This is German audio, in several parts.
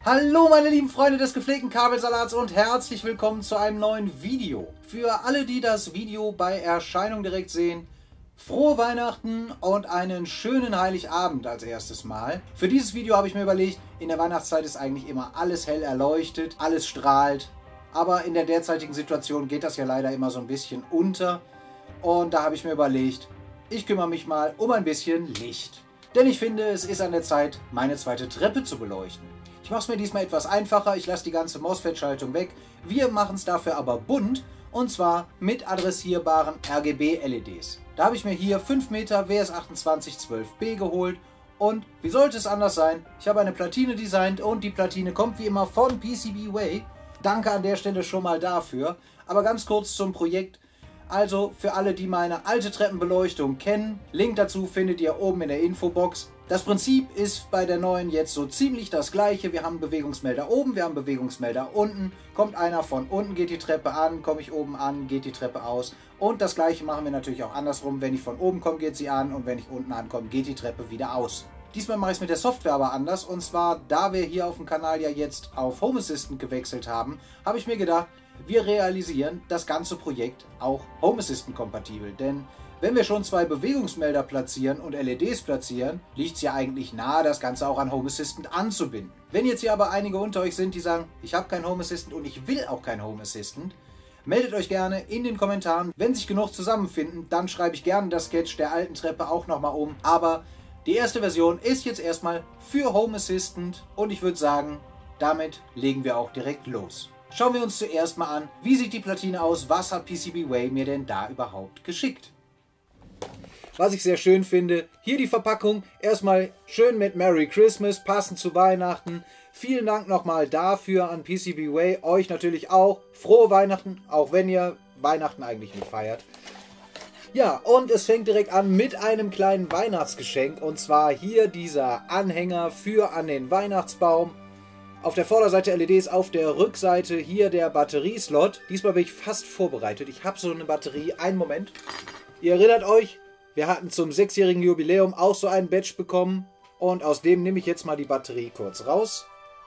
Hallo meine lieben Freunde des gepflegten Kabelsalats und herzlich willkommen zu einem neuen Video. Für alle, die das Video bei Erscheinung direkt sehen, frohe Weihnachten und einen schönen Heiligabend als erstes Mal. Für dieses Video habe ich mir überlegt, in der Weihnachtszeit ist eigentlich immer alles hell erleuchtet, alles strahlt. Aber in der derzeitigen Situation geht das ja leider immer so ein bisschen unter. Und da habe ich mir überlegt, ich kümmere mich mal um ein bisschen Licht. Denn ich finde, es ist an der Zeit, meine zweite Treppe zu beleuchten. Ich mache es mir diesmal etwas einfacher, ich lasse die ganze MOSFET-Schaltung weg. Wir machen es dafür aber bunt und zwar mit adressierbaren RGB-LEDs. Da habe ich mir hier 5 Meter WS2812B geholt und wie sollte es anders sein? Ich habe eine Platine designt und die Platine kommt wie immer von PCBWay. Danke an der Stelle schon mal dafür. Aber ganz kurz zum Projekt. Also für alle, die meine alte Treppenbeleuchtung kennen, Link dazu findet ihr oben in der Infobox. Das Prinzip ist bei der neuen jetzt so ziemlich das gleiche. Wir haben einen Bewegungsmelder oben, wir haben einen Bewegungsmelder unten. Kommt einer von unten, geht die Treppe an, komme ich oben an, geht die Treppe aus. Und das gleiche machen wir natürlich auch andersrum. Wenn ich von oben komme, geht sie an und wenn ich unten ankomme, geht die Treppe wieder aus. Diesmal mache ich es mit der Software aber anders. Und zwar, da wir hier auf dem Kanal ja jetzt auf Home Assistant gewechselt haben, habe ich mir gedacht, wir realisieren das ganze Projekt auch Home Assistant kompatibel. Denn wenn wir schon 2 Bewegungsmelder platzieren und LEDs platzieren, liegt es ja eigentlich nahe, das Ganze auch an Home Assistant anzubinden. Wenn jetzt hier aber einige unter euch sind, die sagen, ich habe kein Home Assistant und ich will auch kein Home Assistant, meldet euch gerne in den Kommentaren. Wenn sich genug zusammenfinden, dann schreibe ich gerne das Sketch der alten Treppe auch nochmal um. Aber die erste Version ist jetzt erstmal für Home Assistant und ich würde sagen, damit legen wir auch direkt los. Schauen wir uns zuerst mal an, wie sieht die Platine aus, was hat PCBWay mir denn da überhaupt geschickt. Was ich sehr schön finde, hier die Verpackung, erstmal schön mit Merry Christmas, passend zu Weihnachten. Vielen Dank nochmal dafür an PCBWay, euch natürlich auch. Frohe Weihnachten, auch wenn ihr Weihnachten eigentlich nicht feiert. Ja, und es fängt direkt an mit einem kleinen Weihnachtsgeschenk und zwar hier dieser Anhänger für an den Weihnachtsbaum. Auf der Vorderseite LEDs, auf der Rückseite hier der Batterieslot. Diesmal bin ich fast vorbereitet. Ich habe so eine Batterie. Einen Moment. Ihr erinnert euch, wir hatten zum 6-jährigen Jubiläum auch so einen Badge bekommen. Und aus dem nehme ich jetzt mal die Batterie kurz raus.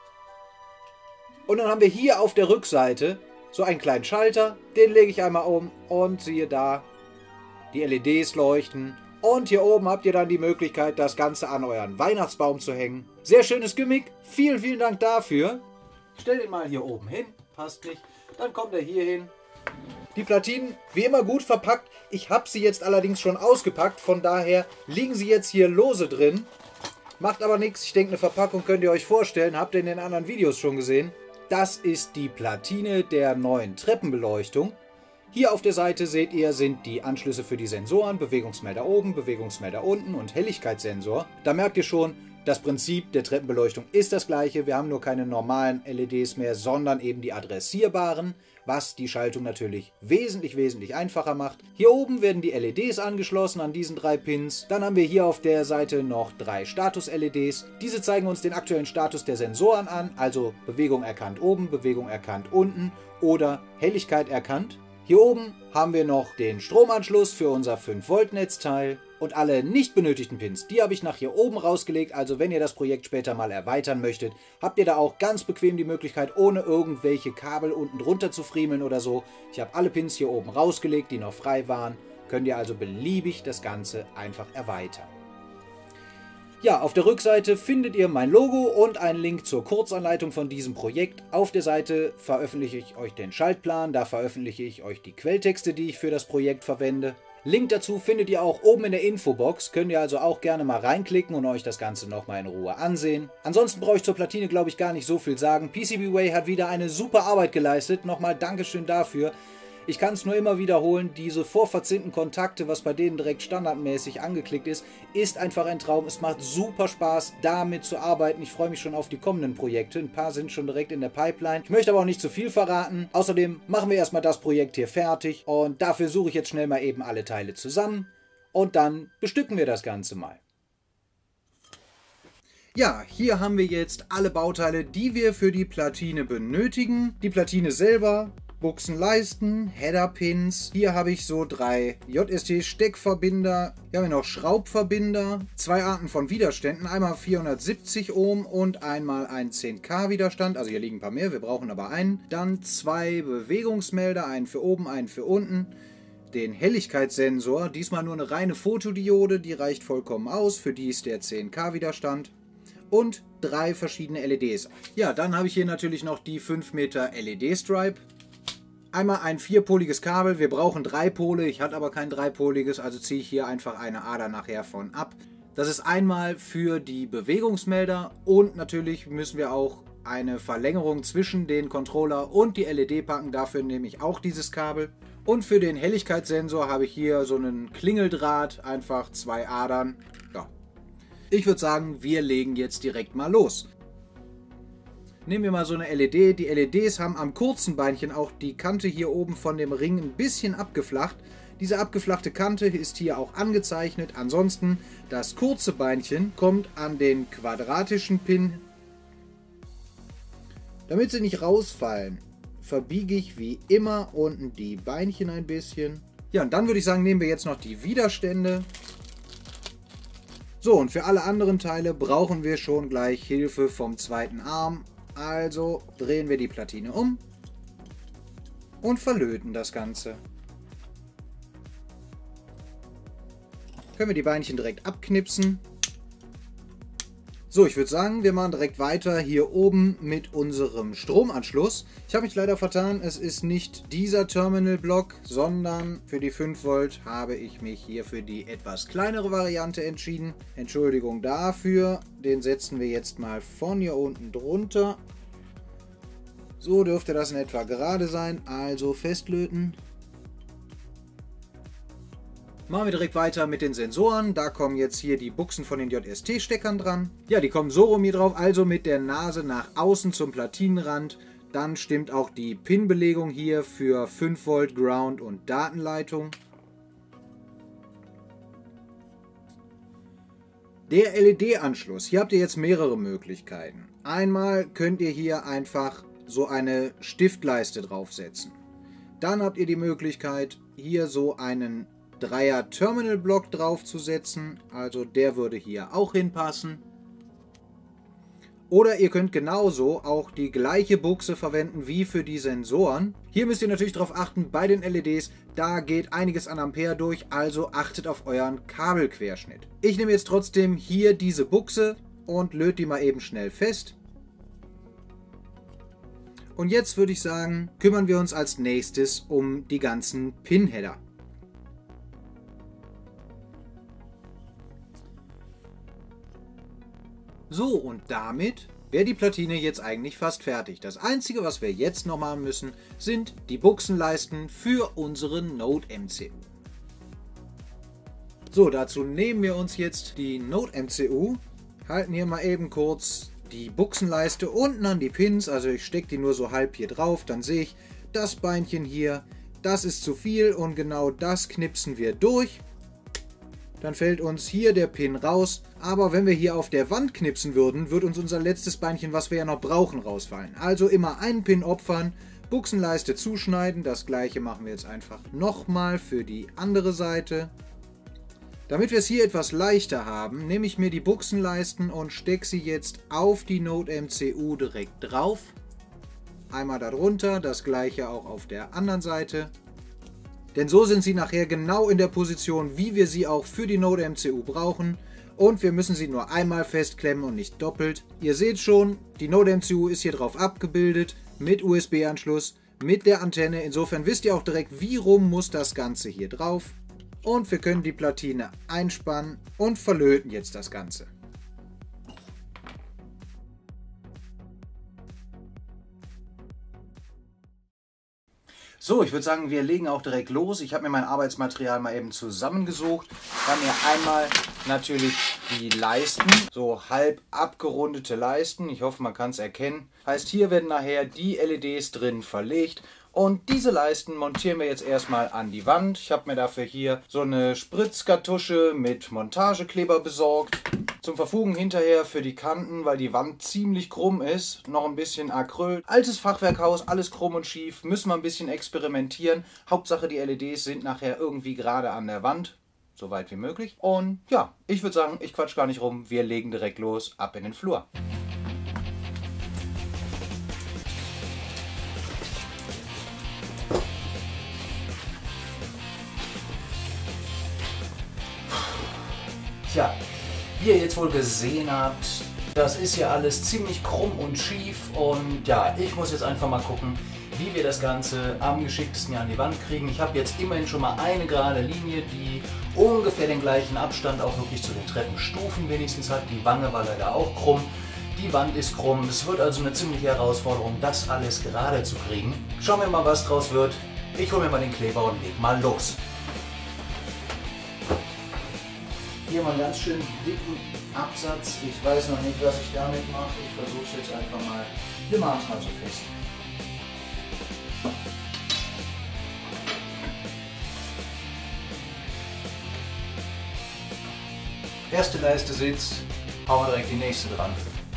Und dann haben wir hier auf der Rückseite so einen kleinen Schalter. Den lege ich einmal um und siehe da, die LEDs leuchten. Und hier oben habt ihr dann die Möglichkeit, das Ganze an euren Weihnachtsbaum zu hängen. Sehr schönes Gimmick. Vielen, vielen Dank dafür. Stell den mal hier oben hin. Passt nicht. Dann kommt er hier hin. Die Platinen, wie immer gut verpackt. Ich habe sie jetzt allerdings schon ausgepackt. Von daher liegen sie jetzt hier lose drin. Macht aber nichts. Ich denke, eine Verpackung könnt ihr euch vorstellen. Habt ihr in den anderen Videos schon gesehen. Das ist die Platine der neuen Treppenbeleuchtung. Hier auf der Seite seht ihr, sind die Anschlüsse für die Sensoren, Bewegungsmelder oben, Bewegungsmelder unten und Helligkeitssensor. Da merkt ihr schon, das Prinzip der Treppenbeleuchtung ist das gleiche. Wir haben nur keine normalen LEDs mehr, sondern eben die adressierbaren, was die Schaltung natürlich wesentlich, wesentlich einfacher macht. Hier oben werden die LEDs angeschlossen an diesen 3 Pins. Dann haben wir hier auf der Seite noch 3 Status-LEDs. Diese zeigen uns den aktuellen Status der Sensoren an, also Bewegung erkannt oben, Bewegung erkannt unten oder Helligkeit erkannt. Hier oben haben wir noch den Stromanschluss für unser 5-Volt-Netzteil und alle nicht benötigten Pins, die habe ich nach hier oben rausgelegt, also wenn ihr das Projekt später mal erweitern möchtet, habt ihr da auch ganz bequem die Möglichkeit, ohne irgendwelche Kabel unten drunter zu friemeln oder so. Ich habe alle Pins hier oben rausgelegt, die noch frei waren, könnt ihr also beliebig das Ganze einfach erweitern. Ja, auf der Rückseite findet ihr mein Logo und einen Link zur Kurzanleitung von diesem Projekt. Auf der Seite veröffentliche ich euch den Schaltplan, da veröffentliche ich euch die Quelltexte, die ich für das Projekt verwende. Link dazu findet ihr auch oben in der Infobox, könnt ihr also auch gerne mal reinklicken und euch das Ganze nochmal in Ruhe ansehen. Ansonsten brauche ich zur Platine, glaube ich, gar nicht so viel sagen. PCBWay hat wieder eine super Arbeit geleistet, nochmal Dankeschön dafür. Ich kann es nur immer wiederholen, diese vorverzinnten Kontakte, was bei denen direkt standardmäßig angeklickt ist, ist einfach ein Traum. Es macht super Spaß, damit zu arbeiten. Ich freue mich schon auf die kommenden Projekte. Ein paar sind schon direkt in der Pipeline. Ich möchte aber auch nicht zu viel verraten. Außerdem machen wir erstmal das Projekt hier fertig und dafür suche ich jetzt schnell mal eben alle Teile zusammen und dann bestücken wir das Ganze mal. Ja, hier haben wir jetzt alle Bauteile, die wir für die Platine benötigen. Die Platine selber Buchsenleisten, Header-Pins. Hier habe ich so 3 JST-Steckverbinder. Hier haben wir noch Schraubverbinder. 2 Arten von Widerständen. Einmal 470 Ohm und einmal ein 10K Widerstand. Also hier liegen ein paar mehr, wir brauchen aber einen. Dann 2 Bewegungsmelder, einen für oben, einen für unten. Den Helligkeitssensor, diesmal nur eine reine Fotodiode, die reicht vollkommen aus. Für die ist der 10K Widerstand. Und 3 verschiedene LEDs. Ja, dann habe ich hier natürlich noch die 5 Meter LED-Stripe. Einmal ein 4-poliges Kabel, wir brauchen 3 Pole, ich hatte aber kein 3-poliges, also ziehe ich hier einfach eine Ader nachher von ab. Das ist einmal für die Bewegungsmelder und natürlich müssen wir auch eine Verlängerung zwischen den Controller und die LED packen, dafür nehme ich auch dieses Kabel. Und für den Helligkeitssensor habe ich hier so einen Klingeldraht, einfach 2 Adern. Ja. Ich würde sagen, wir legen jetzt direkt mal los. Nehmen wir mal so eine LED. Die LEDs haben am kurzen Beinchen auch die Kante hier oben von dem Ring ein bisschen abgeflacht. Diese abgeflachte Kante ist hier auch angezeichnet. Ansonsten das kurze Beinchen kommt an den quadratischen Pin. Damit sie nicht rausfallen, verbiege ich wie immer unten die Beinchen ein bisschen. Ja, und dann würde ich sagen, nehmen wir jetzt noch die Widerstände. So, und für alle anderen Teile brauchen wir schon gleich Hilfe vom zweiten Arm. Also drehen wir die Platine um und verlöten das Ganze. Können wir die Beinchen direkt abknipsen. So, ich würde sagen, wir machen direkt weiter hier oben mit unserem Stromanschluss. Ich habe mich leider vertan, es ist nicht dieser Terminal-Block, sondern für die 5 Volt habe ich mich hier für die etwas kleinere Variante entschieden. Entschuldigung dafür, den setzen wir jetzt mal von hier unten drunter. So dürfte das in etwa gerade sein, also festlöten. Machen wir direkt weiter mit den Sensoren. Da kommen jetzt hier die Buchsen von den JST-Steckern dran. Ja, die kommen so rum hier drauf, also mit der Nase nach außen zum Platinenrand. Dann stimmt auch die Pin-Belegung hier für 5 Volt Ground und Datenleitung. Der LED-Anschluss. Hier habt ihr jetzt mehrere Möglichkeiten. Einmal könnt ihr hier einfach so eine Stiftleiste draufsetzen. Dann habt ihr die Möglichkeit, hier so einen 3er Terminal-Block draufzusetzen. Also der würde hier auch hinpassen. Oder ihr könnt genauso auch die gleiche Buchse verwenden wie für die Sensoren. Hier müsst ihr natürlich darauf achten, bei den LEDs, da geht einiges an Ampere durch, also achtet auf euren Kabelquerschnitt. Ich nehme jetzt trotzdem hier diese Buchse und löte die mal eben schnell fest. Und jetzt würde ich sagen, kümmern wir uns als nächstes um die ganzen Pin-Header. So, und damit wäre die Platine jetzt eigentlich fast fertig. Das Einzige, was wir jetzt noch machen müssen, sind die Buchsenleisten für unsere Node MCU. So, dazu nehmen wir uns jetzt die Node MCU, halten hier mal eben kurz die Buchsenleiste unten an die Pins, also ich stecke die nur so halb hier drauf, dann sehe ich, das Beinchen hier, das ist zu viel und genau das knipsen wir durch. Dann fällt uns hier der Pin raus, aber wenn wir hier auf der Wand knipsen würden, wird uns unser letztes Beinchen, was wir ja noch brauchen, rausfallen. Also immer einen Pin opfern, Buchsenleiste zuschneiden, das gleiche machen wir jetzt einfach nochmal für die andere Seite. Damit wir es hier etwas leichter haben, nehme ich mir die Buchsenleisten und stecke sie jetzt auf die Node MCU direkt drauf. Einmal darunter, das gleiche auch auf der anderen Seite. Denn so sind sie nachher genau in der Position, wie wir sie auch für die Node MCU brauchen. Und wir müssen sie nur einmal festklemmen und nicht doppelt. Ihr seht schon, die Node MCU ist hier drauf abgebildet, mit USB-Anschluss, mit der Antenne. Insofern wisst ihr auch direkt, wie rum muss das Ganze hier drauf. Und wir können die Platine einspannen und verlöten jetzt das Ganze. So, ich würde sagen, wir legen auch direkt los. Ich habe mir mein Arbeitsmaterial mal eben zusammengesucht. Wir haben hier einmal natürlich die Leisten, so halb abgerundete Leisten. Ich hoffe, man kann es erkennen. Heißt, hier werden nachher die LEDs drin verlegt. Und diese Leisten montieren wir jetzt erstmal an die Wand. Ich habe mir dafür hier so eine Spritzkartusche mit Montagekleber besorgt. Zum Verfugen hinterher für die Kanten, weil die Wand ziemlich krumm ist. Noch ein bisschen Acryl. Altes Fachwerkhaus, alles krumm und schief. Müssen wir ein bisschen experimentieren. Hauptsache die LEDs sind nachher irgendwie gerade an der Wand. So weit wie möglich. Und ja, ich würde sagen, ich quatsch gar nicht rum. Wir legen direkt los, ab in den Flur. Tja, wie ihr jetzt wohl gesehen habt, das ist hier alles ziemlich krumm und schief und ja, ich muss jetzt einfach mal gucken, wie wir das Ganze am geschicktesten hier an die Wand kriegen. Ich habe jetzt immerhin schon mal eine gerade Linie, die ungefähr den gleichen Abstand auch wirklich zu den Treppenstufen wenigstens hat. Die Wange war leider auch krumm, die Wand ist krumm. Es wird also eine ziemliche Herausforderung, das alles gerade zu kriegen. Schauen wir mal, was draus wird. Ich hole mir mal den Kleber und leg mal los. Hier mal einen ganz schön dicken Absatz. Ich weiß noch nicht, was ich damit mache. Ich versuche es jetzt einfach mal. Wir machen es mal so fest. Erste Leiste sitzt, hauen wir direkt die nächste dran.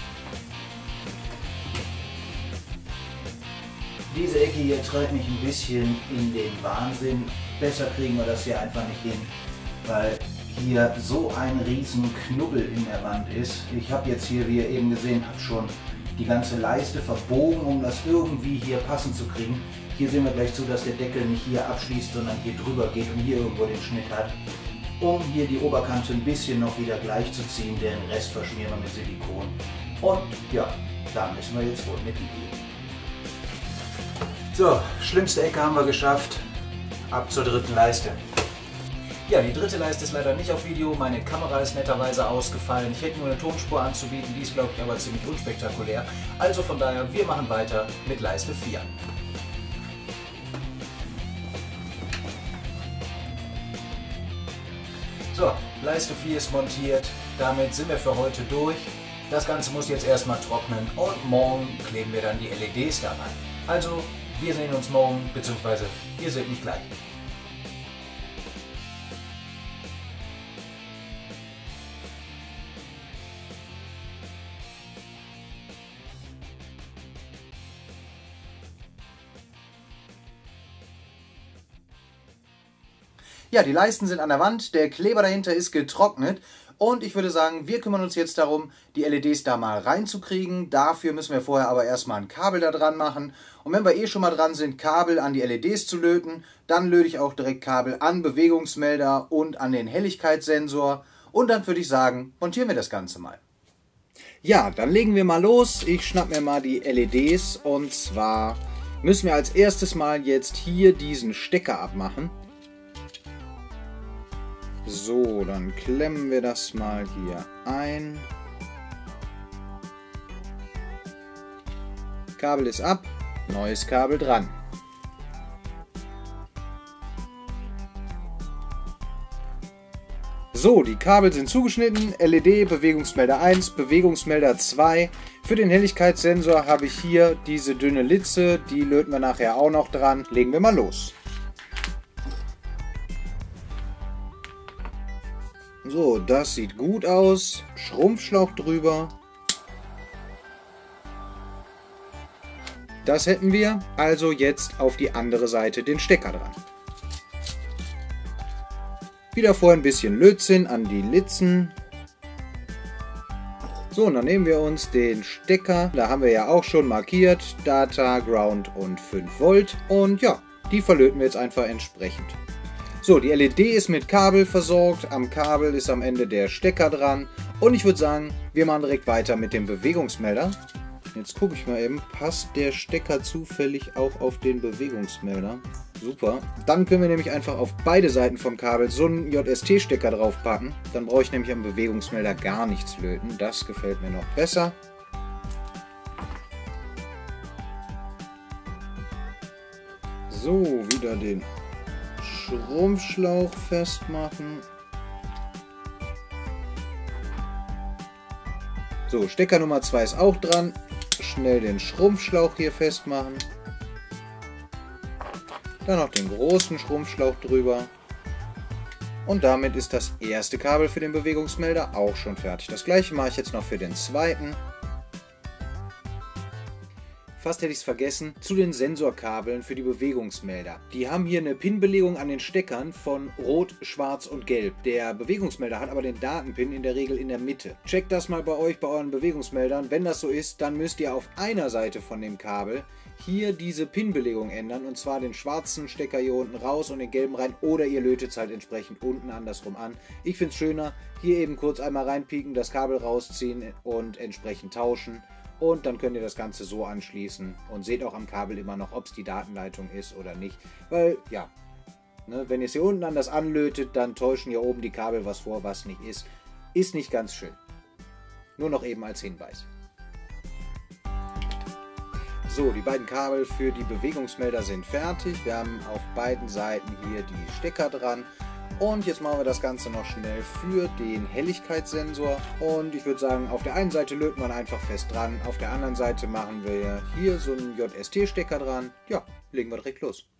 Diese Ecke hier treibt mich ein bisschen in den Wahnsinn. Besser kriegen wir das hier einfach nicht hin, weil hier so ein riesen Knubbel in der Wand ist. Ich habe jetzt hier, wie ihr eben gesehen habt, schon die ganze Leiste verbogen, um das irgendwie hier passend zu kriegen. Hier sehen wir gleich zu, dass der Deckel nicht hier abschließt, sondern hier drüber geht und hier irgendwo den Schnitt hat, um hier die Oberkante ein bisschen noch wieder gleich zu ziehen. Den Rest verschmieren wir mit Silikon. Und ja, da müssen wir jetzt wohl mitleben. So, schlimmste Ecke haben wir geschafft. Ab zur dritten Leiste. Ja, die dritte Leiste ist leider nicht auf Video, meine Kamera ist netterweise ausgefallen. Ich hätte nur eine Tonspur anzubieten, die ist glaube ich aber ziemlich unspektakulär. Also von daher, wir machen weiter mit Leiste 4. So, Leiste 4 ist montiert, damit sind wir für heute durch. Das Ganze muss jetzt erstmal trocknen und morgen kleben wir dann die LEDs da rein. Also, wir sehen uns morgen, beziehungsweise ihr seht mich gleich. Ja, die Leisten sind an der Wand, der Kleber dahinter ist getrocknet und ich würde sagen, wir kümmern uns jetzt darum, die LEDs da mal reinzukriegen. Dafür müssen wir vorher aber erstmal ein Kabel da dran machen und wenn wir eh schon mal dran sind, Kabel an die LEDs zu löten, dann löte ich auch direkt Kabel an Bewegungsmelder und an den Helligkeitssensor und dann würde ich sagen, montieren wir das Ganze mal. Ja, dann legen wir mal los. Ich schnapp mir mal die LEDs und zwar müssen wir als erstes mal jetzt hier diesen Stecker abmachen. So, dann klemmen wir das mal hier ein. Kabel ist ab, neues Kabel dran. So, die Kabel sind zugeschnitten. LED, Bewegungsmelder 1, Bewegungsmelder 2. Für den Helligkeitssensor habe ich hier diese dünne Litze, die löten wir nachher auch noch dran. Legen wir mal los. So, das sieht gut aus. Schrumpfschlauch drüber. Das hätten wir. Also jetzt auf die andere Seite den Stecker dran. Wieder vorher ein bisschen Lötzinn an die Litzen. So, und dann nehmen wir uns den Stecker. Da haben wir ja auch schon markiert. Data, Ground und 5 Volt. Und ja, die verlöten wir jetzt einfach entsprechend. So, die LED ist mit Kabel versorgt, am Kabel ist am Ende der Stecker dran und ich würde sagen, wir machen direkt weiter mit dem Bewegungsmelder. Jetzt gucke ich mal eben, passt der Stecker zufällig auch auf den Bewegungsmelder? Super. Dann können wir nämlich einfach auf beide Seiten vom Kabel so einen JST-Stecker draufpacken. Dann brauche ich nämlich am Bewegungsmelder gar nichts löten. Das gefällt mir noch besser. So, wieder den Schrumpfschlauch festmachen. So, Stecker Nummer 2 ist auch dran. Schnell den Schrumpfschlauch hier festmachen. Dann noch den großen Schrumpfschlauch drüber. Und damit ist das erste Kabel für den Bewegungsmelder auch schon fertig. Das gleiche mache ich jetzt noch für den zweiten. Fast hätte ich es vergessen, zu den Sensorkabeln für die Bewegungsmelder. Die haben hier eine Pin-Belegung an den Steckern von Rot, Schwarz und Gelb. Der Bewegungsmelder hat aber den Datenpin in der Regel in der Mitte. Checkt das mal bei euch, bei euren Bewegungsmeldern. Wenn das so ist, dann müsst ihr auf einer Seite von dem Kabel hier diese Pin-Belegung ändern. Und zwar den schwarzen Stecker hier unten raus und den gelben rein. Oder ihr lötet es halt entsprechend unten andersrum an. Ich finde es schöner, hier eben kurz einmal reinpieken, das Kabel rausziehen und entsprechend tauschen. Und dann könnt ihr das Ganze so anschließen und seht auch am Kabel immer noch, ob es die Datenleitung ist oder nicht. Weil, ja, ne, wenn ihr es hier unten anders anlötet, dann täuschen hier oben die Kabel was vor, was nicht ist. Ist nicht ganz schön. Nur noch eben als Hinweis. So, die beiden Kabel für die Bewegungsmelder sind fertig. Wir haben auf beiden Seiten hier die Stecker dran. Und jetzt machen wir das Ganze noch schnell für den Helligkeitssensor. Und ich würde sagen, auf der einen Seite löten wir einfach fest dran, auf der anderen Seite machen wir hier so einen JST-Stecker dran. Ja, legen wir direkt los.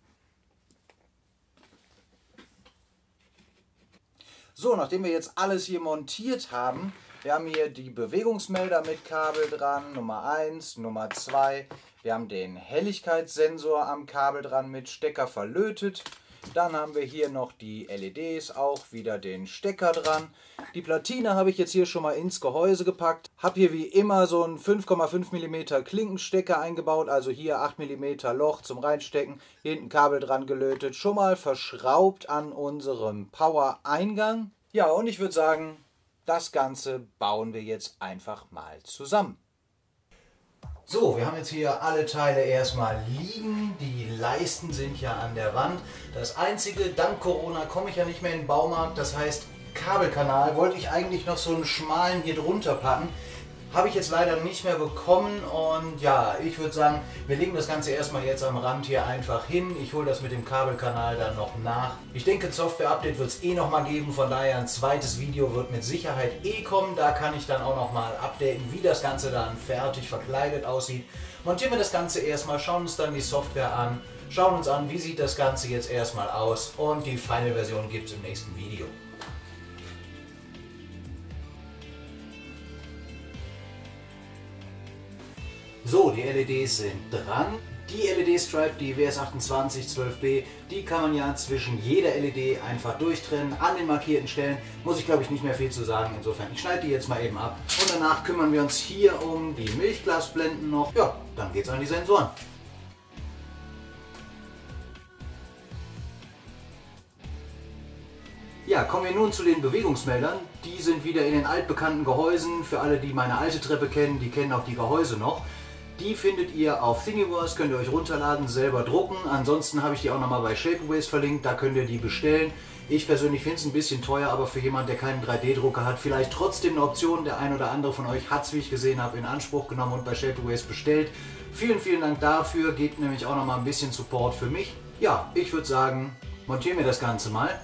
So, nachdem wir jetzt alles hier montiert haben, wir haben hier die Bewegungsmelder mit Kabel dran, Nummer 1, Nummer 2. Wir haben den Helligkeitssensor am Kabel dran mit Stecker verlötet. Dann haben wir hier noch die LEDs, auch wieder den Stecker dran. Die Platine habe ich jetzt hier schon mal ins Gehäuse gepackt. Habe hier wie immer so einen 5,5 mm Klinkenstecker eingebaut, also hier 8 mm Loch zum Reinstecken. Hier hinten Kabel dran gelötet, schon mal verschraubt an unserem Power-Eingang. Ja, und ich würde sagen, das Ganze bauen wir jetzt einfach mal zusammen. So, wir haben jetzt hier alle Teile erstmal liegen. Die Leisten sind ja an der Wand. Das Einzige, dank Corona komme ich ja nicht mehr in den Baumarkt. Das heißt, Kabelkanal wollte ich eigentlich noch so einen schmalen hier drunter packen. Habe ich jetzt leider nicht mehr bekommen und ja, ich würde sagen, wir legen das Ganze erstmal jetzt am Rand hier einfach hin. Ich hole das mit dem Kabelkanal dann noch nach. Ich denke, ein Software-Update wird es eh nochmal geben, von daher ein zweites Video wird mit Sicherheit eh kommen. Da kann ich dann auch nochmal updaten, wie das Ganze dann fertig verkleidet aussieht. Montieren wir das Ganze erstmal, schauen uns dann die Software an, schauen uns an, wie sieht das Ganze jetzt erstmal aus und die Final-Version gibt es im nächsten Video. So, die LEDs sind dran. Die LED-Stripe, die WS28 12B, die kann man ja zwischen jeder LED einfach durchtrennen. An den markierten Stellen muss ich glaube ich nicht mehr viel zu sagen. Insofern, ich schneide die jetzt mal eben ab. Und danach kümmern wir uns hier um die Milchglasblenden noch. Ja, dann geht's an die Sensoren. Ja, kommen wir nun zu den Bewegungsmeldern. Die sind wieder in den altbekannten Gehäusen. Für alle, die meine alte Treppe kennen, die kennen auch die Gehäuse noch. Die findet ihr auf Thingiverse, könnt ihr euch runterladen, selber drucken. Ansonsten habe ich die auch nochmal bei Shapeways verlinkt, da könnt ihr die bestellen. Ich persönlich finde es ein bisschen teuer, aber für jemanden, der keinen 3D-Drucker hat, vielleicht trotzdem eine Option. Der ein oder andere von euch hat es, wie ich gesehen habe, in Anspruch genommen und bei Shapeways bestellt. Vielen, vielen Dank dafür, geht nämlich auch nochmal ein bisschen Support für mich. Ja, ich würde sagen, montieren wir das Ganze mal.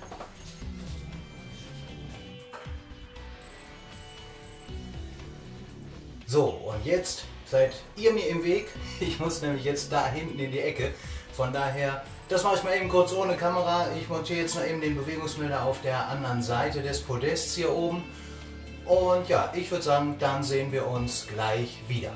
So, und jetzt seid ihr mir im Weg. Ich muss nämlich jetzt da hinten in die Ecke. Von daher, das mache ich mal eben kurz ohne Kamera. Ich montiere jetzt noch eben den Bewegungsmelder auf der anderen Seite des Podests hier oben. Und ja, ich würde sagen, dann sehen wir uns gleich wieder.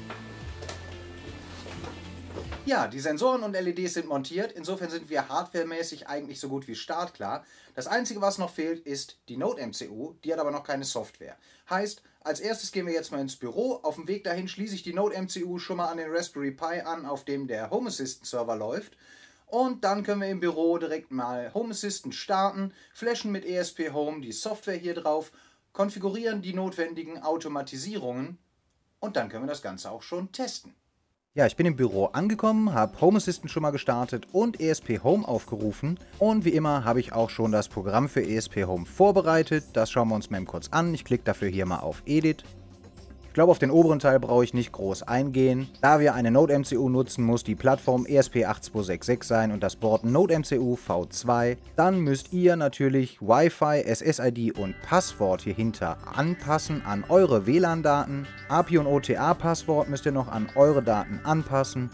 Ja, die Sensoren und LEDs sind montiert. Insofern sind wir hardwaremäßig eigentlich so gut wie startklar. Das Einzige, was noch fehlt, ist die Node-MCU. Die hat aber noch keine Software. Heißt, als erstes gehen wir jetzt mal ins Büro. Auf dem Weg dahin schließe ich die Node-MCU schon mal an den Raspberry Pi an, auf dem der Home Assistant Server läuft. Und dann können wir im Büro direkt mal Home Assistant starten, flashen mit ESP Home die Software hier drauf, konfigurieren die notwendigen Automatisierungen und dann können wir das Ganze auch schon testen. Ja, ich bin im Büro angekommen, habe Home Assistant schon mal gestartet und ESP Home aufgerufen. Und wie immer habe ich auch schon das Programm für ESP Home vorbereitet. Das schauen wir uns mal kurz an. Ich klicke dafür hier mal auf Edit. Ich glaube, auf den oberen Teil brauche ich nicht groß eingehen. Da wir eine Node-MCU nutzen, muss die Plattform ESP8266 sein und das Board Node-MCU V2. Dann müsst ihr natürlich Wi-Fi, SSID und Passwort hier hinter anpassen an eure WLAN-Daten. API und OTA-Passwort müsst ihr noch an eure Daten anpassen.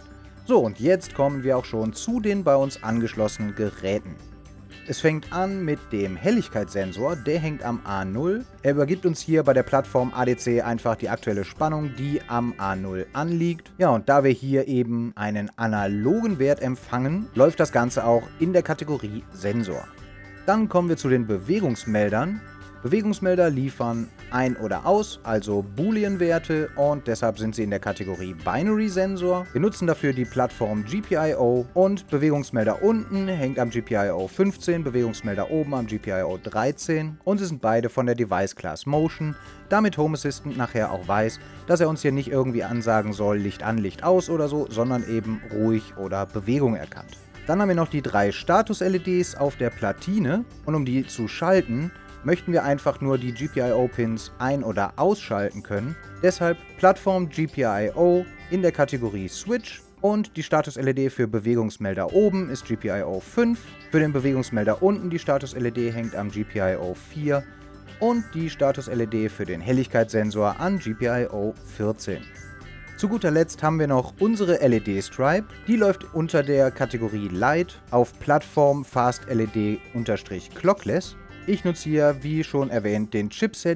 So, und jetzt kommen wir auch schon zu den bei uns angeschlossenen Geräten. Es fängt an mit dem Helligkeitssensor, der hängt am A0. Er übergibt uns hier bei der Plattform ADC einfach die aktuelle Spannung, die am A0 anliegt. Ja, und da wir hier eben einen analogen Wert empfangen, läuft das Ganze auch in der Kategorie Sensor. Dann kommen wir zu den Bewegungsmeldern. Bewegungsmelder liefern ein oder aus, also Boolean-Werte, und deshalb sind sie in der Kategorie Binary Sensor. Wir nutzen dafür die Plattform GPIO und Bewegungsmelder unten hängt am GPIO 15, Bewegungsmelder oben am GPIO 13 und sie sind beide von der Device Class Motion, damit Home Assistant nachher auch weiß, dass er uns hier nicht irgendwie ansagen soll, Licht an, Licht aus oder so, sondern eben ruhig oder Bewegung erkannt. Dann haben wir noch die 3 Status-LEDs auf der Platine und um die zu schalten, möchten wir einfach nur die GPIO-Pins ein- oder ausschalten können. Deshalb Plattform GPIO in der Kategorie Switch und die Status-LED für Bewegungsmelder oben ist GPIO 5. Für den Bewegungsmelder unten die Status-LED hängt am GPIO 4 und die Status-LED für den Helligkeitssensor an GPIO 14. Zu guter Letzt haben wir noch unsere LED-Stripe. Die läuft unter der Kategorie Light auf Plattform Fast LED-Clockless. Ich nutze hier, wie schon erwähnt, den Chipset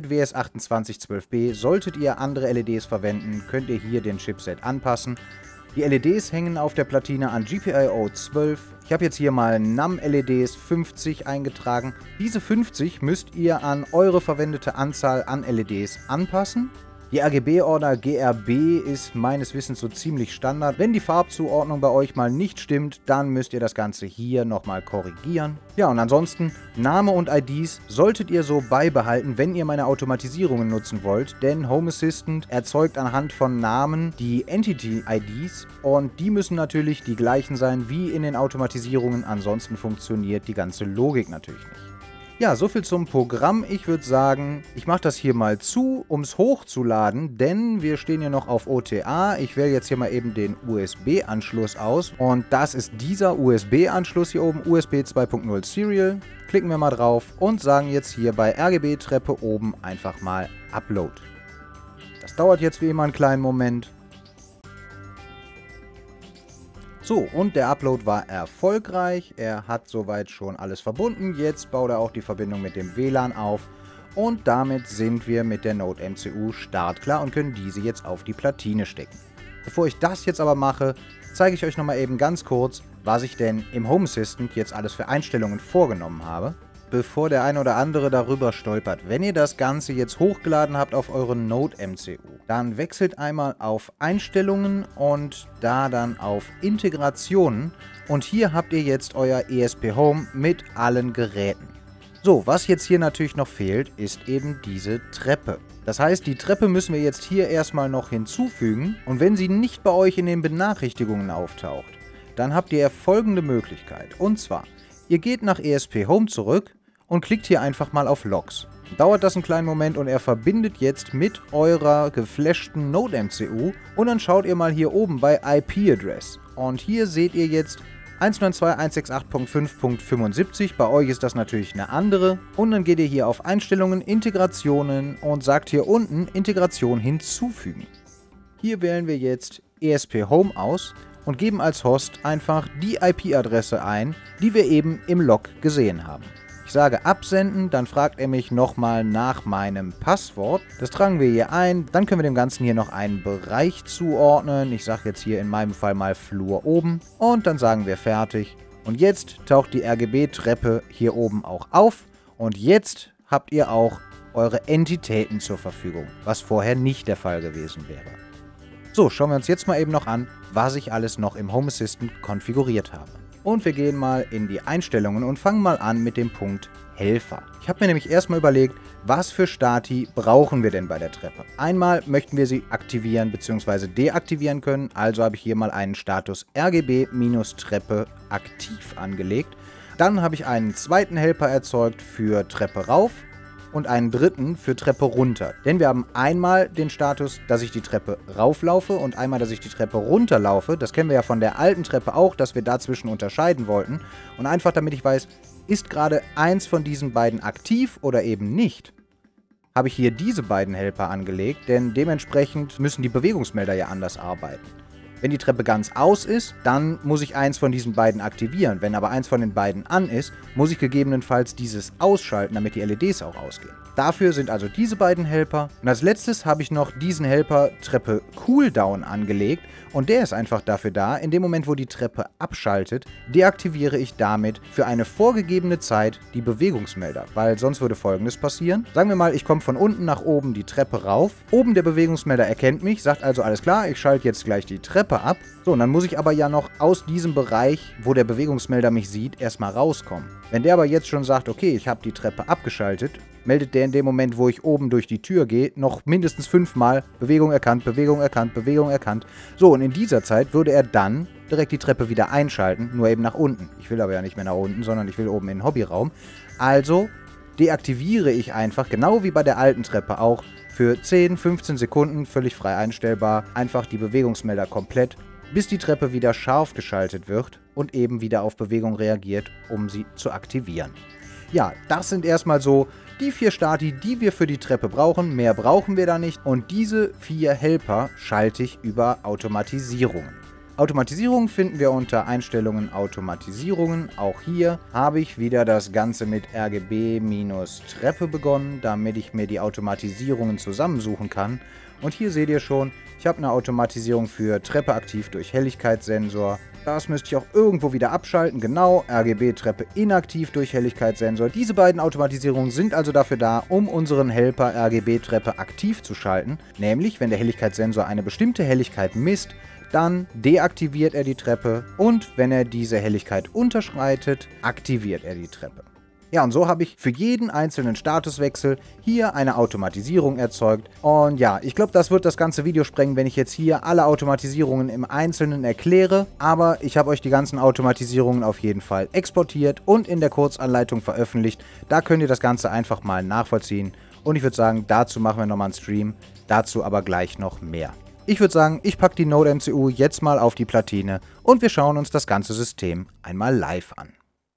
WS2812B. Solltet ihr andere LEDs verwenden, könnt ihr hier den Chipset anpassen. Die LEDs hängen auf der Platine an GPIO 12. Ich habe jetzt hier mal NAM-LEDs 50 eingetragen. Diese 50 müsst ihr an eure verwendete Anzahl an LEDs anpassen. Die RGB-Order GRB ist meines Wissens so ziemlich Standard. Wenn die Farbzuordnung bei euch mal nicht stimmt, dann müsst ihr das Ganze hier nochmal korrigieren. Ja, und ansonsten Name und IDs solltet ihr so beibehalten, wenn ihr meine Automatisierungen nutzen wollt, denn Home Assistant erzeugt anhand von Namen die Entity-IDs und die müssen natürlich die gleichen sein wie in den Automatisierungen, ansonsten funktioniert die ganze Logik natürlich nicht. Ja, soviel zum Programm. Ich würde sagen, ich mache das hier mal zu, um es hochzuladen, denn wir stehen hier noch auf OTA. Ich wähle jetzt hier mal eben den USB-Anschluss aus und das ist dieser USB-Anschluss hier oben, USB 2.0 Serial. Klicken wir mal drauf und sagen jetzt hier bei RGB-Treppe oben einfach mal Upload. Das dauert jetzt wie immer einen kleinen Moment. So, und der Upload war erfolgreich. Er hat soweit schon alles verbunden. Jetzt baut er auch die Verbindung mit dem WLAN auf. Und damit sind wir mit der Node MCU startklar und können diese jetzt auf die Platine stecken. Bevor ich das jetzt aber mache, zeige ich euch nochmal eben ganz kurz, was ich denn im Home Assistant jetzt alles für Einstellungen vorgenommen habe. Bevor der ein oder andere darüber stolpert. Wenn ihr das Ganze jetzt hochgeladen habt auf euren Node MCU, dann wechselt einmal auf Einstellungen und da dann auf Integrationen und hier habt ihr jetzt euer ESP Home mit allen Geräten. So, was jetzt hier natürlich noch fehlt, ist eben diese Treppe. Das heißt, die Treppe müssen wir jetzt hier erstmal noch hinzufügen und wenn sie nicht bei euch in den Benachrichtigungen auftaucht, dann habt ihr folgende Möglichkeit und zwar, ihr geht nach ESP Home zurück und klickt hier einfach mal auf Logs. Dauert das einen kleinen Moment und er verbindet jetzt mit eurer geflashten Node MCU und dann schaut ihr mal hier oben bei IP Address und hier seht ihr jetzt 192.168.5.75, bei euch ist das natürlich eine andere und dann geht ihr hier auf Einstellungen, Integrationen und sagt hier unten Integration hinzufügen. Hier wählen wir jetzt ESP Home aus und geben als Host einfach die IP-Adresse ein, die wir eben im Log gesehen haben. Ich sage absenden, dann fragt er mich nochmal nach meinem Passwort. Das tragen wir hier ein, dann können wir dem Ganzen hier noch einen Bereich zuordnen. Ich sage jetzt hier in meinem Fall mal Flur oben und dann sagen wir fertig. Und jetzt taucht die RGB-Treppe hier oben auch auf und jetzt habt ihr auch eure Entitäten zur Verfügung, was vorher nicht der Fall gewesen wäre. So, schauen wir uns jetzt mal eben noch an, was ich alles noch im Home Assistant konfiguriert habe. Und wir gehen mal in die Einstellungen und fangen mal an mit dem Punkt Helfer. Ich habe mir nämlich erstmal überlegt, was für Stati brauchen wir denn bei der Treppe. Einmal möchten wir sie aktivieren bzw. deaktivieren können, also habe ich hier mal einen Status RGB-Treppe aktiv angelegt. Dann habe ich einen zweiten Helper erzeugt für Treppe rauf und einen dritten für Treppe runter. Denn wir haben einmal den Status, dass ich die Treppe rauflaufe und einmal, dass ich die Treppe runterlaufe. Das kennen wir ja von der alten Treppe auch, dass wir dazwischen unterscheiden wollten. Und einfach damit ich weiß, ist gerade eins von diesen beiden aktiv oder eben nicht, habe ich hier diese beiden Helper angelegt, denn dementsprechend müssen die Bewegungsmelder ja anders arbeiten. Wenn die Treppe ganz aus ist, dann muss ich eins von diesen beiden aktivieren. Wenn aber eins von den beiden an ist, muss ich gegebenenfalls dieses ausschalten, damit die LEDs auch ausgehen. Dafür sind also diese beiden Helper. Und als letztes habe ich noch diesen Helper Treppe Cooldown angelegt. Und der ist einfach dafür da, in dem Moment, wo die Treppe abschaltet, deaktiviere ich damit für eine vorgegebene Zeit die Bewegungsmelder. Weil sonst würde Folgendes passieren. Sagen wir mal, ich komme von unten nach oben die Treppe rauf. Oben der Bewegungsmelder erkennt mich, sagt also alles klar, ich schalte jetzt gleich die Treppe ab. So, und dann muss ich aber ja noch aus diesem Bereich, wo der Bewegungsmelder mich sieht, erstmal rauskommen. Wenn der aber jetzt schon sagt, okay, ich habe die Treppe abgeschaltet, meldet der in dem Moment, wo ich oben durch die Tür gehe, noch mindestens 5-mal Bewegung erkannt, Bewegung erkannt, Bewegung erkannt. So, und in dieser Zeit würde er dann direkt die Treppe wieder einschalten, nur eben nach unten. Ich will aber ja nicht mehr nach unten, sondern ich will oben in den Hobbyraum. Also deaktiviere ich einfach, genau wie bei der alten Treppe auch, für 10, 15 Sekunden, völlig frei einstellbar, einfach die Bewegungsmelder komplett, bis die Treppe wieder scharf geschaltet wird und eben wieder auf Bewegung reagiert, um sie zu aktivieren. Ja, das sind erstmal so die 4 Stati, die wir für die Treppe brauchen. Mehr brauchen wir da nicht. Und diese 4 Helper schalte ich über Automatisierungen. Automatisierung finden wir unter Einstellungen Automatisierungen. Auch hier habe ich wieder das Ganze mit RGB-Treppe begonnen, damit ich mir die Automatisierungen zusammensuchen kann. Und hier seht ihr schon, ich habe eine Automatisierung für Treppe aktiv durch Helligkeitssensor. Das müsste ich auch irgendwo wieder abschalten. Genau, RGB-Treppe inaktiv durch Helligkeitssensor. Diese beiden Automatisierungen sind also dafür da, um unseren Helper RGB-Treppe aktiv zu schalten. Nämlich, wenn der Helligkeitssensor eine bestimmte Helligkeit misst, dann deaktiviert er die Treppe und wenn er diese Helligkeit unterschreitet, aktiviert er die Treppe. Ja, und so habe ich für jeden einzelnen Statuswechsel hier eine Automatisierung erzeugt. Und ja, ich glaube, das wird das ganze Video sprengen, wenn ich jetzt hier alle Automatisierungen im Einzelnen erkläre. Aber ich habe euch die ganzen Automatisierungen auf jeden Fall exportiert und in der Kurzanleitung veröffentlicht. Da könnt ihr das Ganze einfach mal nachvollziehen. Und ich würde sagen, dazu machen wir nochmal einen Stream, dazu aber gleich noch mehr. Ich würde sagen, ich packe die Node-MCU jetzt mal auf die Platine und wir schauen uns das ganze System einmal live an.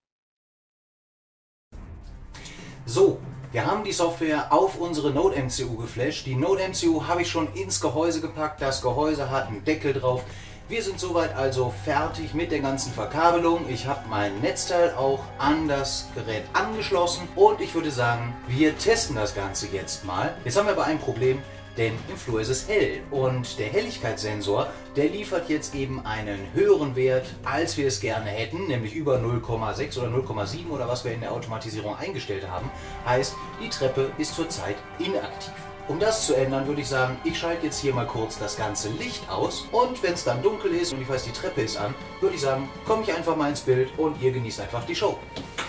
So, wir haben die Software auf unsere Node-MCU geflasht. Die Node-MCU habe ich schon ins Gehäuse gepackt. Das Gehäuse hat einen Deckel drauf. Wir sind soweit also fertig mit der ganzen Verkabelung. Ich habe mein Netzteil auch an das Gerät angeschlossen und ich würde sagen, wir testen das Ganze jetzt mal. Jetzt haben wir aber ein Problem. Denn im Flur ist es hell und der Helligkeitssensor, der liefert jetzt eben einen höheren Wert, als wir es gerne hätten, nämlich über 0,6 oder 0,7 oder was wir in der Automatisierung eingestellt haben. Heißt, die Treppe ist zurzeit inaktiv. Um das zu ändern, würde ich sagen, ich schalte jetzt hier mal kurz das ganze Licht aus und wenn es dann dunkel ist und ich weiß, die Treppe ist an, würde ich sagen, komme ich einfach mal ins Bild und ihr genießt einfach die Show.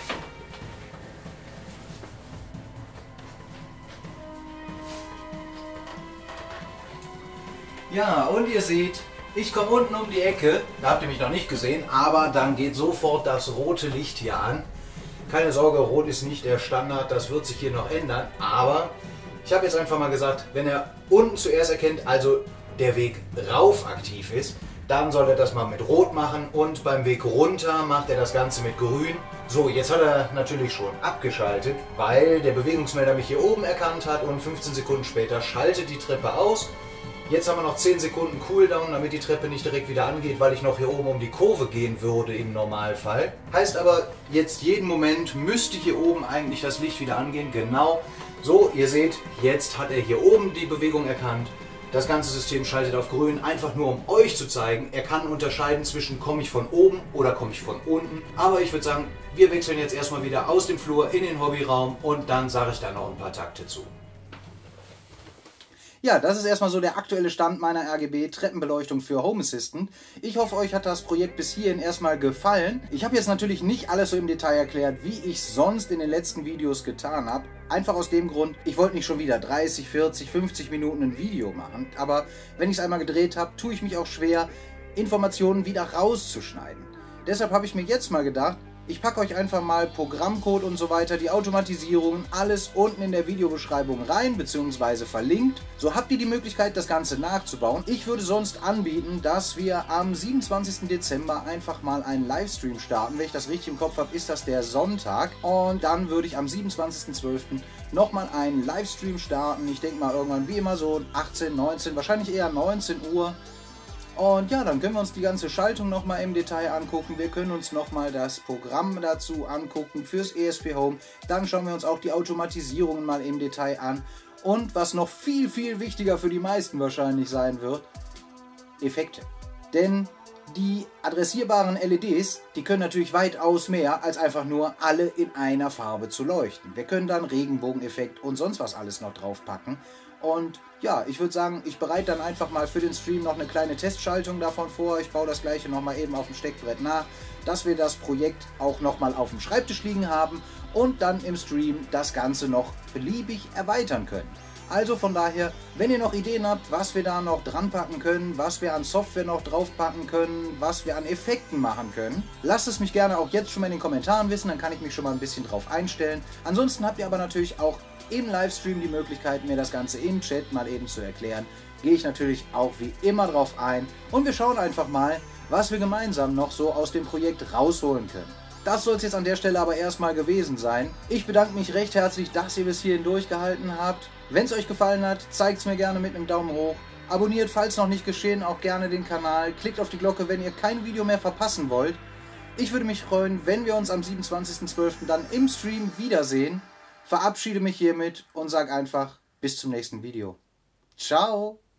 Ja, und ihr seht, ich komme unten um die Ecke, da habt ihr mich noch nicht gesehen, aber dann geht sofort das rote Licht hier an. Keine Sorge, rot ist nicht der Standard, das wird sich hier noch ändern, aber ich habe jetzt einfach mal gesagt, wenn er unten zuerst erkennt, also der Weg rauf aktiv ist, dann soll er das mal mit rot machen und beim Weg runter macht er das Ganze mit grün. So, jetzt hat er natürlich schon abgeschaltet, weil der Bewegungsmelder mich hier oben erkannt hat und 15 Sekunden später schaltet die Treppe aus. Jetzt haben wir noch 10 Sekunden Cooldown, damit die Treppe nicht direkt wieder angeht, weil ich noch hier oben um die Kurve gehen würde im Normalfall. Heißt aber, jetzt jeden Moment müsste hier oben eigentlich das Licht wieder angehen. Genau. So, ihr seht, jetzt hat er hier oben die Bewegung erkannt. Das ganze System schaltet auf grün, einfach nur um euch zu zeigen, er kann unterscheiden zwischen komme ich von oben oder komme ich von unten. Aber ich würde sagen, wir wechseln jetzt erstmal wieder aus dem Flur in den Hobbyraum und dann sage ich da noch ein paar Takte zu. Ja, das ist erstmal so der aktuelle Stand meiner RGB-Treppenbeleuchtung für Home Assistant. Ich hoffe, euch hat das Projekt bis hierhin erstmal gefallen. Ich habe jetzt natürlich nicht alles so im Detail erklärt, wie ich es sonst in den letzten Videos getan habe. Einfach aus dem Grund, ich wollte nicht schon wieder 30, 40, 50 Minuten ein Video machen. Aber wenn ich es einmal gedreht habe, tue ich mich auch schwer, Informationen wieder rauszuschneiden. Deshalb habe ich mir jetzt mal gedacht, ich packe euch einfach mal Programmcode und so weiter, die Automatisierungen, alles unten in der Videobeschreibung rein, beziehungsweise verlinkt. So habt ihr die Möglichkeit, das Ganze nachzubauen. Ich würde sonst anbieten, dass wir am 27. Dezember einfach mal einen Livestream starten. Wenn ich das richtig im Kopf habe, ist das der Sonntag. Und dann würde ich am 27.12. nochmal einen Livestream starten. Ich denke mal irgendwann wie immer so 18, 19, wahrscheinlich eher 19 Uhr. Und ja, dann können wir uns die ganze Schaltung nochmal im Detail angucken. Wir können uns nochmal das Programm dazu angucken fürs ESP Home. Dann schauen wir uns auch die Automatisierungen mal im Detail an. Und was noch viel, viel wichtiger für die meisten wahrscheinlich sein wird, Effekte. Denn die adressierbaren LEDs, die können natürlich weitaus mehr als einfach nur alle in einer Farbe zu leuchten. Wir können dann Regenbogeneffekt und sonst was alles noch draufpacken. Und ja, ich würde sagen, ich bereite dann einfach mal für den Stream noch eine kleine Testschaltung davon vor. Ich baue das gleiche nochmal eben auf dem Steckbrett nach, dass wir das Projekt auch nochmal auf dem Schreibtisch liegen haben und dann im Stream das Ganze noch beliebig erweitern können. Also von daher, wenn ihr noch Ideen habt, was wir da noch dran packen können, was wir an Software noch draufpacken können, was wir an Effekten machen können, lasst es mich gerne auch jetzt schon mal in den Kommentaren wissen, dann kann ich mich schon mal ein bisschen drauf einstellen. Ansonsten habt ihr aber natürlich auch im Livestream die Möglichkeit, mir das Ganze im Chat mal eben zu erklären. Gehe ich natürlich auch wie immer drauf ein und wir schauen einfach mal, was wir gemeinsam noch so aus dem Projekt rausholen können. Das soll es jetzt an der Stelle aber erstmal gewesen sein. Ich bedanke mich recht herzlich, dass ihr bis hierhin durchgehalten habt. Wenn es euch gefallen hat, zeigt es mir gerne mit einem Daumen hoch. Abonniert, falls noch nicht geschehen, auch gerne den Kanal. Klickt auf die Glocke, wenn ihr kein Video mehr verpassen wollt. Ich würde mich freuen, wenn wir uns am 27.12. dann im Stream wiedersehen. Verabschiede mich hiermit und sage einfach bis zum nächsten Video. Ciao!